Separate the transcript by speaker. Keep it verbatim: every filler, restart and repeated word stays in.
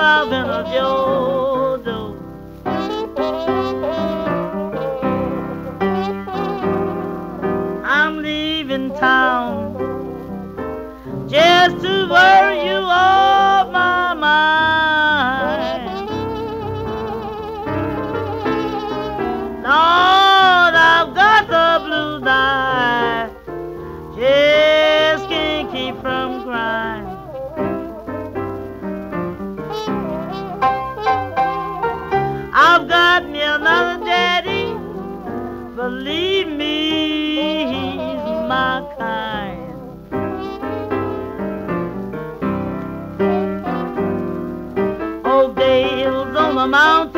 Speaker 1: I've been a Jojo. I'm leaving town just to worry you off my mind. Lord, I've got the blues, I just can't keep from crying. I've got me another daddy, believe me, he's my kind. Old Dale's on the mountain,